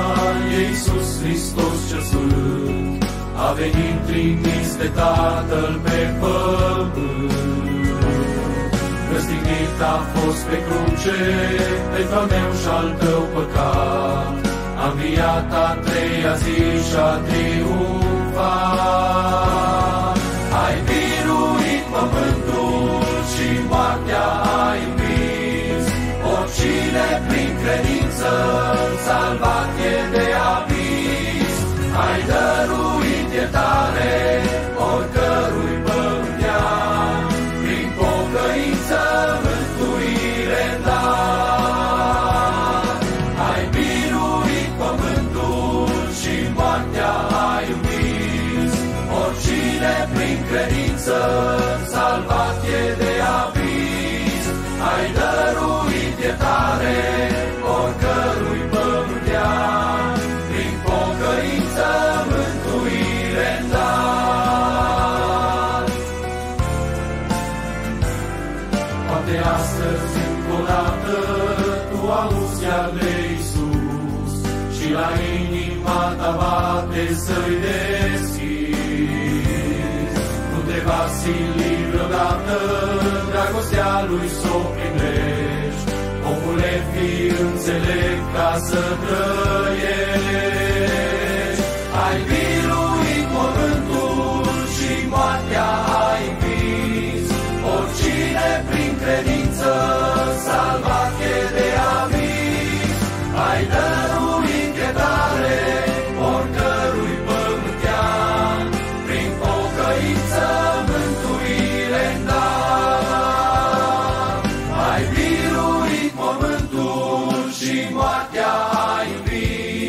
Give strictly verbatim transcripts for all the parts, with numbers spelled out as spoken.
e Iisus Hristos cel Sfânt, a venit trimis de Tatăl pe pământ. Răstignit a fost pe cruce pentru al meu și-al tău păcat, a înviat a treia zi și-a triumfat. Ai biruit pământul și moartea ai învins, oricine prin credință salvat e de abis. Ai dăruit iertare oricărui pământean, prin pocăință mântuire-n dat. Ai biruit pământul și moartea ai învins, oricine prin credință salvat e de abis. Ai dăruit iertare oricărui pământean, prin pocăință mântuire-n dat. Poate astăzi încă o dată tu auzi iar de Iisus și la inima ta bate să-i deschizi. Nu te va sili vreodată dragostea lui s-o primești, omule, fii înțelept ca să trăiești. Ai biruit mormântul și moartea ai învins, oricine prin credință salvat e de abis. Ai dăruit iertare oricărui pământean, prin pocăință mântuire-n dat. Ai biruit mormântul și moartea ai învins,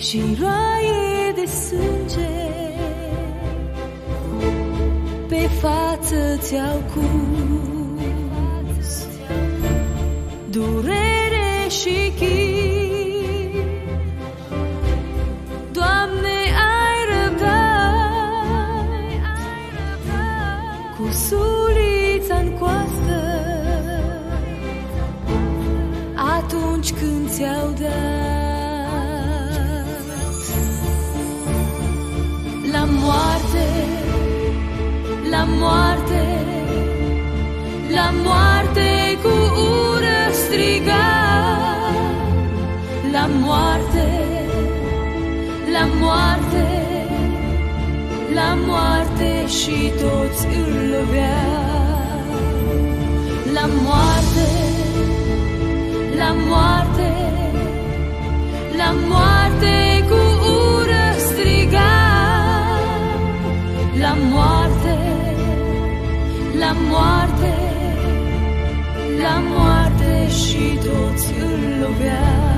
și roaie de sânge pe față ți-au curs, durere și chin. Doamne, ai răbdat cu sulița-n coastă atunci când ți-au dat. La moarte, la moarte, la moarte cu ură striga. La moarte, la moarte, la moarte și toți îl loveau. La moarte, la moarte, la moarte cu ură striga. La moarte, la moarte, la moarte și toți îl loveau.